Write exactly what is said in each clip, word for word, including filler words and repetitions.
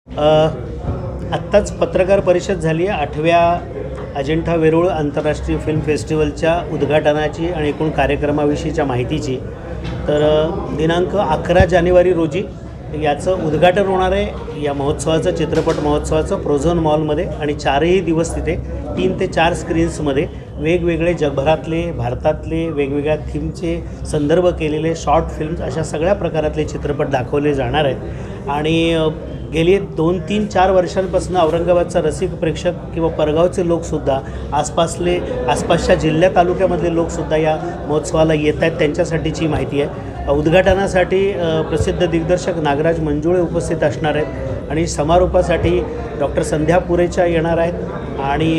अ, आत्ताच पत्रकार परिषद झाली आहे आठव्या अजिंठा वेरूळ आंतरराष्ट्रीय फिल्म फेस्टिवलच्या उद्घाटनाची आणि एकूण कार्यक्रमाविषयीच्या माहितीची। तर अ, दिनांक अकरा जानेवारी रोजी याचं उद्घाटन होणार आहे। या महोत्सवाचं चित्रपट महोत्सवाचं प्रोझोन मॉलमध्ये आणि चारही दिवस तिथे तीन ते चार स्क्रीन्समध्ये वेगवेगळे जगभरातले भारतातले वेगवेगळ्या थीमचे संदर्भ केलेले शॉर्ट फिल्म्स अशा सगळ्या प्रकारातले चित्रपट दाखवले जाणार आहेत। आणि गेली दोन तीन चार वर्षांपासून औरंगाबादचा रसिक प्रेक्षक किंवा परगावचे लोकसुद्धा आसपासले आसपासच्या जिल्ह्या तालुक्यामधले लोकसुद्धा या महोत्सवाला येत आहेत, त्यांच्यासाठीची माहिती आहे। उद्घाटनासाठी प्रसिद्ध दिग्दर्शक नागराज मंजुळे उपस्थित असणार आहेत आणि समारोपासाठी डॉक्टर संध्या पुरेचा येणार आहेत आणि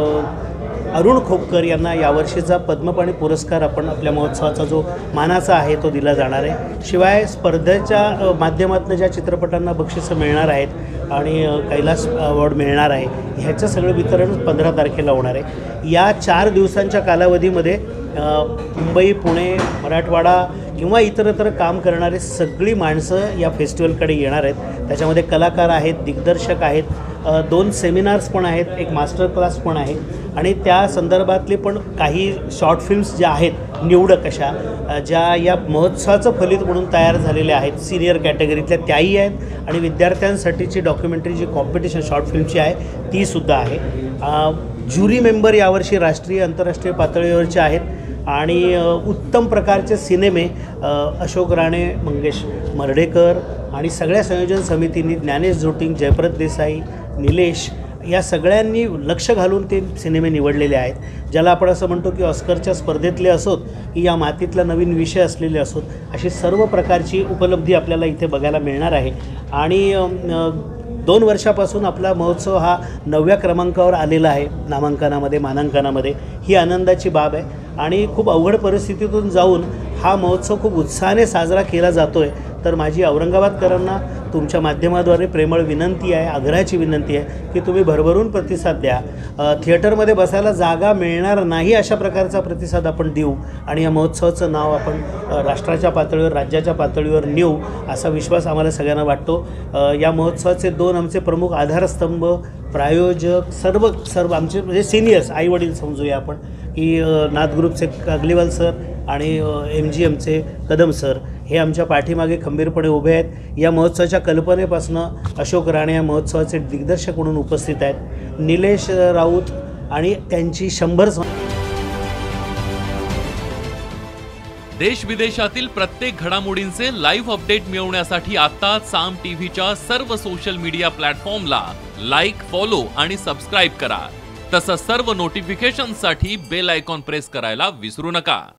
अरुण खोपकर यांना यावर्षीचा पद्मपाणी पुरस्कार आपण आपल्या महोत्सवाचा जो मानाचा आहे तो दिला जाणार आहे। शिवाय स्पर्धेच्या माध्यमातून ज्या चित्रपटांना बक्षिसं मिळणार आहेत आणि कैलास अवॉर्ड मिळणार आहे ह्याचं सगळं वितरण पंधरा तारखेला होणार आहे। या चार दिवसांच्या कालावधीमध्ये मुंबई, पुणे, मराठवाडा किंवा इतरत्र काम करणारे सगळी माणसं या फेस्टिवलकडे येणार आहेत। त्याच्यामध्ये कलाकार आहेत, दिग्दर्शक आहेत, दोन सेमिनार्स पण आहेत, एक मास्टर क्लास पण आहे आणि त्या संदर्भातले पण काही शॉर्ट फिल्म्स ज्या आहेत निवडक अशा ज्या या महोत्सवाचं फलित म्हणून तयार झालेल्या आहेत सिनियर कॅटेगरीतल्या त्याही आहेत आणि विद्यार्थ्यांसाठीची डॉक्युमेंटरी जी कॉम्पिटिशन शॉर्ट फिल्मची आहे तीसुद्धा आहे। ज्युरी मेंबर यावर्षी राष्ट्रीय आंतरराष्ट्रीय पातळीवरचे आहेत आणि उत्तम प्रकारचे सिनेमे अशोक राणे, मंगेश मर्ढेकर आणि सगळ्या संयोजन समितींनी ज्ञानेश जोटिंग, जयप्रद देसाई, निलेश या सगळ्यांनी लक्ष घालून ते सिनेमे निवडलेले आहेत, ज्याला आपण असं म्हणतो की ऑस्करच्या स्पर्धेतले असोत की या मातीतला नवीन विषय असलेले असोत अशी सर्व प्रकारची उपलब्धी आपल्याला इथे बघायला मिळणार आहे। आणि दोन वर्षापासून आपला महोत्सव हा नवव्या क्रमांकावर आलेला आहे नामांकनामध्ये मानांकनामध्ये, ही आनंदाची बाब आहे आणि खूप अवघड परिस्थितीतून जाऊन हा महोत्सव खूप उत्साहाने साजरा केला जातो आहे। तर माझी औरंगाबादकरांना तुमच्या माध्यमाद्वारे प्रेमळ विनंती आहे, आग्रहाची विनंती आहे की तुम्ही भरभरून प्रतिसाद द्या। थिएटरमध्ये बसायला जागा मिळणार नाही अशा प्रकारचा प्रतिसाद आपण देऊ आणि या महोत्सवाचं नाव आपण राष्ट्राच्या पातळीवर, राज्याच्या पातळीवर नेऊ असा विश्वास आम्हाला सगळ्यांना वाटतो। या महोत्सवाचे दोन आमचे प्रमुख आधारस्तंभ, प्रायोजक, सर्व सर्व आमचे म्हणजे सिनियर्स आईवडील समजूया आपण की नाथ ग्रुपचे कागलीवाल सर आणि एम जी एमचे कदम सर हे आमच्या पाठीमागे खंबीरपणे उभे आहेत। या महोत्सवाच्या कल्पनेपासून अशोक राणे या महोत्सवाचे दिग्दर्शक म्हणून उपस्थित आहेत, निलेश राऊत आणि त्यांची शंभर देश विदेशातील प्रत्येक घडामोडींचे लाईव्ह अपडेट मिळवण्यासाठी आता साम टीव्हीच्या सर्व सोशल मीडिया प्लॅटफॉर्मला लाईक, फॉलो आणि सबस्क्राईब करा। तसंच सर्व नोटिफिकेशनसाठी बेल आयकॉन प्रेस करायला विसरू नका।